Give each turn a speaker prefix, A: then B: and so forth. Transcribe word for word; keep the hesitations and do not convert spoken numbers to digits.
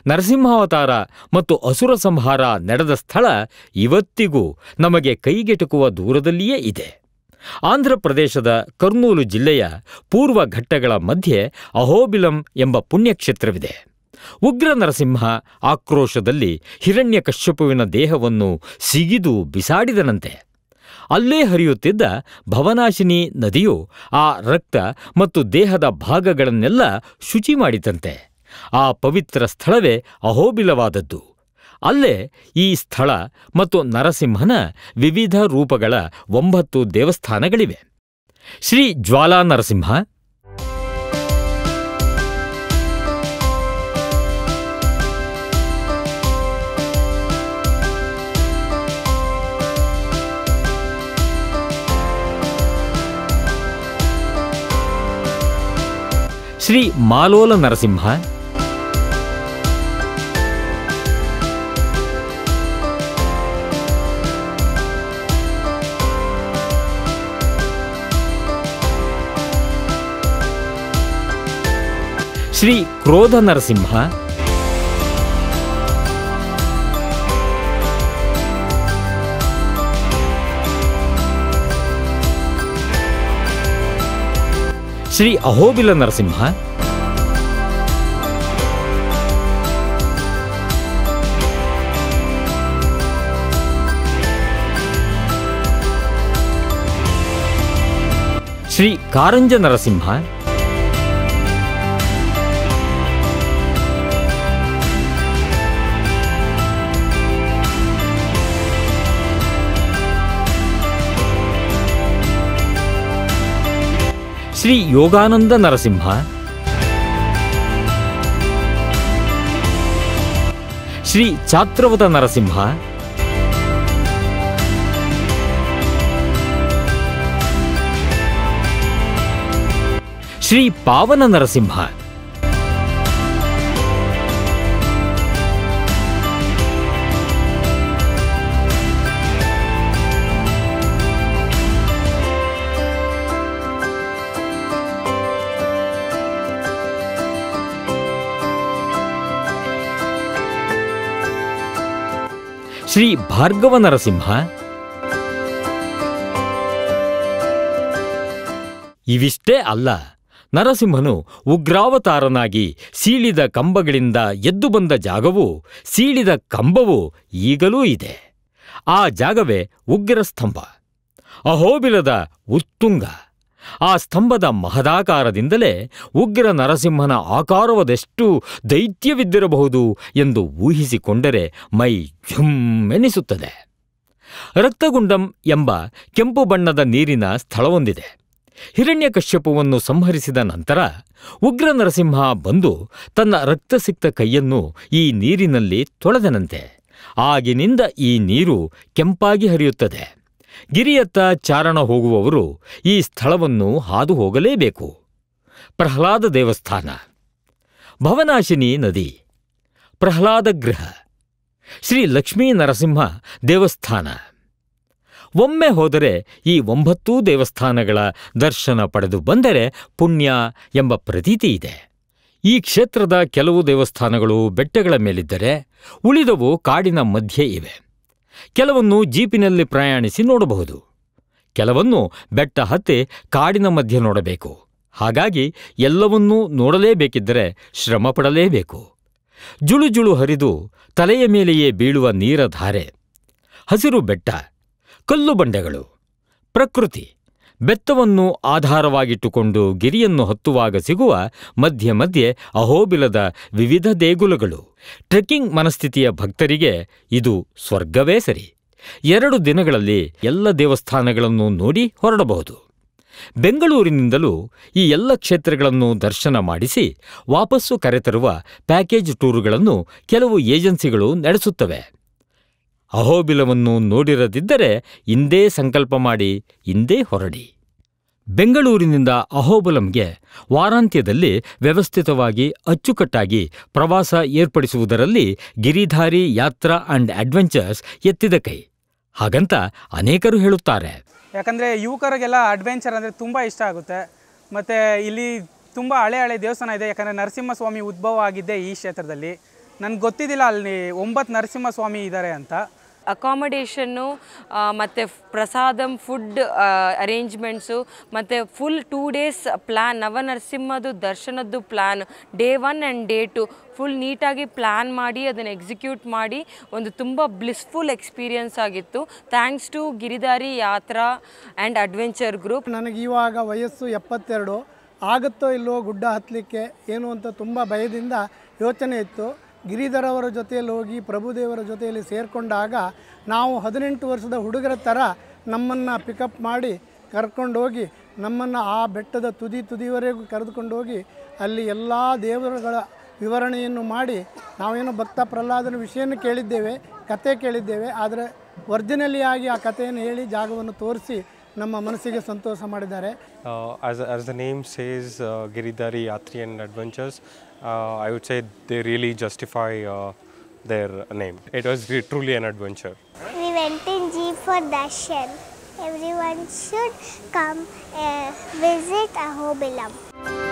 A: ನರಸಿಂಹಾವತಾರ ಮತ್ತು ಅಸುರ ಸಂಹಾರ ನಡೆದ ಸ್ಥಳ ಇವತ್ತಿಗೂ ನಮಗೆ ಕೈಗೆಟುಕುವ ದೂರದಲ್ಲಿಯೇ ಇದೆ. ಆಂಧ್ರ ಪ್ರದೇಶದ ಕರ್ನೂಲು ಜಿಲ್ಲೆಯ ಪೂರ್ವ ಘಟ್ಟಗಳ ಮಧ್ಯೆ ಅಹೋಬಿಲಂ ಎಂಬ ಪುಣ್ಯಕ್ಷೇತ್ರವಿದೆ. ಉಗ್ರ ನರಸಿಂಹ ಆಕ್ರೋಶದಲ್ಲಿ ಹಿರಣ್ಯಕಶ್ಯಪುವಿನ ದೇಹವನ್ನು ಸಿಗಿದು ಬಿಸಾಡಿದನಂತೆ. ಅಲ್ಲೇ ಹರಿಯುತ್ತಿದ್ದ ಭವನಾಶಿನಿ ನದಿಯು ಆ ರಕ್ತ ಮತ್ತು ದೇಹದ ಭಾಗಗಳನ್ನೆಲ್ಲ ಶುಚಿ ಮಾಡಿತಂತೆ. ಆ ಪವಿತ್ರ ಸ್ಥಳವೇ ಅಹೋಬಿಲವಾದದ್ದು. ಅಲ್ಲೇ ಈ ಸ್ಥಳ ಮತ್ತು ನರಸಿಂಹನ ವಿವಿಧ ರೂಪಗಳ ಒಂಬತ್ತು ದೇವಸ್ಥಾನಗಳಿವೆ. ಶ್ರೀ ಜ್ವಾಲಾ ನರಸಿಂಹ, ಶ್ರೀ ಮಾಲೋಲ ನರಸಿಂಹ, ಶ್ರೀ ಕ್ರೋಧ ನರಸಿಂಹ, ಶ್ರೀ ಅಹೋಬಿಲ ನರಸಿಂಹ, ಶ್ರೀ ಕಾರಂಜ ನರಸಿಂಹ, ಶ್ರೀ ಯೋಗಾನಂದ ನರಸಿಂಹ, ಶ್ರೀ ಛಾತ್ರವತ ನರಸಿಂಹ, ಶ್ರೀ ಪಾವನ ನರಸಿಂಹ, ಶ್ರೀ ಭಾರ್ಗವ ನರಸಿಂಹ. ಇವಿಷ್ಟೇ ಅಲ್ಲ, ನರಸಿಂಹನು ಉಗ್ರಾವತಾರನಾಗಿ ಸೀಳಿದ ಕಂಬಗಳಿಂದ ಎದ್ದು ಬಂದ ಜಾಗವೂ ಸೀಳಿದ ಕಂಬವೂ ಈಗಲೂ ಇದೆ. ಆ ಜಾಗವೇ ಉಗ್ರ ಸ್ತಂಭ, ಅಹೋಬಿಲದ ಉತ್ತುಂಗ. ಆ ಸ್ತಂಭದ ಮಹದಾಕಾರದಿಂದಲೇ ಉಗ್ರ ನರಸಿಂಹನ ಆಕಾರವದೆಷ್ಟು ದೈತ್ಯವಿದ್ದಿರಬಹುದು ಎಂದು ಊಹಿಸಿಕೊಂಡರೆ ಮೈ ಝುಮ್ಮೆನಿಸುತ್ತದೆ. ರಕ್ತಗುಂಡಂ ಎಂಬ ಕೆಂಪು ಬಣ್ಣದ ನೀರಿನ ಸ್ಥಳವೊಂದಿದೆ. ಹಿರಣ್ಯಕಶ್ಯಪುವನ್ನು ಸಂಹರಿಸಿದ ನಂತರ ಉಗ್ರ ನರಸಿಂಹ ಬಂದು ತನ್ನ ರಕ್ತಸಿಕ್ತ ಕೈಯನ್ನು ಈ ನೀರಿನಲ್ಲಿ ತೊಳೆದನಂತೆ. ಆಗಿನಿಂದ ಈ ನೀರು ಕೆಂಪಾಗಿ ಹರಿಯುತ್ತದೆ. ಗಿರಿಯತ್ತ ಚಾರಣ ಹೋಗುವವರು ಈ ಸ್ಥಳವನ್ನು ಹಾದು ಹೋಗಲೇಬೇಕು. ಪ್ರಹ್ಲಾದ ದೇವಸ್ಥಾನ, ಭವನಾಶಿನಿ ನದಿ, ಪ್ರಹ್ಲಾದ ಗೃಹ, ಶ್ರೀ ಲಕ್ಷ್ಮೀ ನರಸಿಂಹ ದೇವಸ್ಥಾನ. ಒಮ್ಮೆ ಹೋದರೆ ಈ ಒಂಬತ್ತೂ ದೇವಸ್ಥಾನಗಳ ದರ್ಶನ ಪಡೆದು ಬಂದರೆ ಪುಣ್ಯ ಎಂಬ ಪ್ರತೀತಿ ಇದೆ. ಈ ಕ್ಷೇತ್ರದ ಕೆಲವು ದೇವಸ್ಥಾನಗಳು ಬೆಟ್ಟಗಳ ಮೇಲಿದ್ದರೆ ಉಳಿದವು ಕಾಡಿನ ಮಧ್ಯೆ ಇವೆ. ಕೆಲವನ್ನು ಜೀಪಿನಲ್ಲಿ ಪ್ರಯಾಣಿಸಿ ನೋಡಬಹುದು, ಕೆಲವನ್ನು ಬೆಟ್ಟ ಹತ್ತಿ ಕಾಡಿನ ಮಧ್ಯೆ ನೋಡಬೇಕು. ಹಾಗಾಗಿ ಎಲ್ಲವನ್ನೂ ನೋಡಲೇಬೇಕಿದ್ದರೆ ಶ್ರಮ ಪಡಲೇಬೇಕು. ಜುಳು ಜುಳು ಹರಿದು ತಲೆಯ ಮೇಲೆಯೇ ಬೀಳುವ ನೀರಧಾರೆ, ಹಸಿರು ಬೆಟ್ಟ, ಕಲ್ಲು ಬಂಡೆಗಳು, ಪ್ರಕೃತಿ, ಬೆತ್ತವನ್ನು ಆಧಾರವಾಗಿಟ್ಟುಕೊಂಡು ಗಿರಿಯನ್ನು ಹತ್ತುವಾಗ ಸಿಗುವ ಮಧ್ಯೆ ಮಧ್ಯೆ ಅಹೋಬಿಲದ ವಿವಿಧ ದೇಗುಲಗಳು. ಟ್ರೆಕ್ಕಿಂಗ್ ಮನಸ್ಥಿತಿಯ ಭಕ್ತರಿಗೆ ಇದು ಸ್ವರ್ಗವೇ ಸರಿ. ಎರಡು ದಿನಗಳಲ್ಲಿ ಎಲ್ಲ ದೇವಸ್ಥಾನಗಳನ್ನು ನೋಡಿ ಹೊರಡಬಹುದು. ಬೆಂಗಳೂರಿನಿಂದಲೂ ಈ ಎಲ್ಲ ಕ್ಷೇತ್ರಗಳನ್ನು ದರ್ಶನ ಮಾಡಿಸಿ ವಾಪಸ್ಸು ಕರೆತರುವ ಪ್ಯಾಕೇಜ್ ಟೂರುಗಳನ್ನು ಕೆಲವು ಏಜೆನ್ಸಿಗಳು ನಡೆಸುತ್ತವೆ. ಅಹೋಬಿಲವನ್ನು ನೋಡಿರದಿದ್ದರೆ ಇಂದೇ ಸಂಕಲ್ಪ ಮಾಡಿ ಇಂದೇ ಹೊರಡಿ. ಬೆಂಗಳೂರಿನಿಂದ ಅಹೋಬಿಲಂಗೆ ವಾರಾಂತ್ಯದಲ್ಲಿ ವ್ಯವಸ್ಥಿತವಾಗಿ ಅಚ್ಚುಕಟ್ಟಾಗಿ ಪ್ರವಾಸ ಏರ್ಪಡಿಸುವುದರಲ್ಲಿ ಗಿರಿಧಾರಿ ಯಾತ್ರಾ ಆ್ಯಂಡ್ ಅಡ್ವೆಂಚರ್ಸ್ ಎತ್ತಿದ ಕೈ. ಹಾಗಂತ ಅನೇಕರು ಹೇಳುತ್ತಾರೆ.
B: ಯಾಕಂದರೆ ಯುವಕರಿಗೆಲ್ಲ ಅಡ್ವೆಂಚರ್ ಅಂದರೆ ತುಂಬ ಇಷ್ಟ ಆಗುತ್ತೆ. ಮತ್ತು ಇಲ್ಲಿ ತುಂಬ ಹಳೆ ಹಳೆ ದೇವಸ್ಥಾನ ಇದೆ. ಯಾಕಂದರೆ ನರಸಿಂಹಸ್ವಾಮಿ ಉದ್ಭವ ಆಗಿದ್ದೇ ಈ ಕ್ಷೇತ್ರದಲ್ಲಿ. ನನಗೆ ಗೊತ್ತಿದ್ದಿಲ್ಲ ಅಲ್ಲಿ ಒಂಬತ್ತು ನರಸಿಂಹಸ್ವಾಮಿ ಇದ್ದಾರೆ ಅಂತ.
C: ಅಕಾಮಡೇಷನ್ನು ಮತ್ತು ಪ್ರಸಾದಂ ಫುಡ್ ಅರೇಂಜ್ಮೆಂಟ್ಸು ಮತ್ತು ಫುಲ್ ಟೂ ಡೇಸ್ ಪ್ಲ್ಯಾನ್, ನವನರಸಿಂಹದು ದರ್ಶನದ್ದು plan, day one and day two full ನೀಟಾಗಿ ಪ್ಲ್ಯಾನ್ ಮಾಡಿ ಅದನ್ನು ಎಕ್ಸಿಕ್ಯೂಟ್ ಮಾಡಿ ಒಂದು ತುಂಬ ಬ್ಲಿಸ್ಫುಲ್ ಎಕ್ಸ್ಪೀರಿಯನ್ಸ್ ಆಗಿತ್ತು. Thanks to Giridhari Yatra and adventure group.
D: ನನಗೆ ಇವಾಗ ವಯಸ್ಸು ಎಪ್ಪತ್ತೆರಡು, ಆಗುತ್ತೋ ಇಲ್ಲವೋ ಗುಡ್ಡ ಹತ್ತಲಿಕ್ಕೆ ಏನು ಅಂತ ತುಂಬ ಭಯದಿಂದ ಯೋಚನೆ ಇತ್ತು. ಗಿರಿಧರವರ ಜೊತೆಯಲ್ಲಿ ಹೋಗಿ ಪ್ರಭುದೇವರ ಜೊತೆಯಲ್ಲಿ ಸೇರಿಕೊಂಡಾಗ ನಾವು ಹದಿನೆಂಟು ವರ್ಷದ ಹುಡುಗರ ಥರ ನಮ್ಮನ್ನು ಪಿಕಪ್ ಮಾಡಿ ಕರ್ಕೊಂಡೋಗಿ ನಮ್ಮನ್ನು ಆ ಬೆಟ್ಟದ ತುದಿ ತುದಿವರೆಗೂ ಕರೆದುಕೊಂಡು ಹೋಗಿ ಅಲ್ಲಿ ಎಲ್ಲ ದೇವರುಗಳ ವಿವರಣೆಯನ್ನು ಮಾಡಿ, ನಾವೇನೋ ಭಕ್ತ ಪ್ರಹ್ಲಾದನ ವಿಷಯವನ್ನು ಕೇಳಿದ್ದೇವೆ, ಕತೆ ಕೇಳಿದ್ದೇವೆ, ಆದರೆ ಒರಿಜಿನಲಿ ಆಗಿ ಆ ಕಥೆಯನ್ನು ಹೇಳಿ ಜಾಗವನ್ನು ತೋರಿಸಿ ನಮ್ಮ ಮನಸ್ಸಿಗೆ ಸಂತೋಷ ಮಾಡಿದ್ದಾರೆ.
E: As as the name says, uh, Giridhari Yatri and Adventures, uh, I would say they really justify uh, their name. It was truly an adventure.
F: We went in jeep for darshan. Everyone should come uh, visit Ahobilam.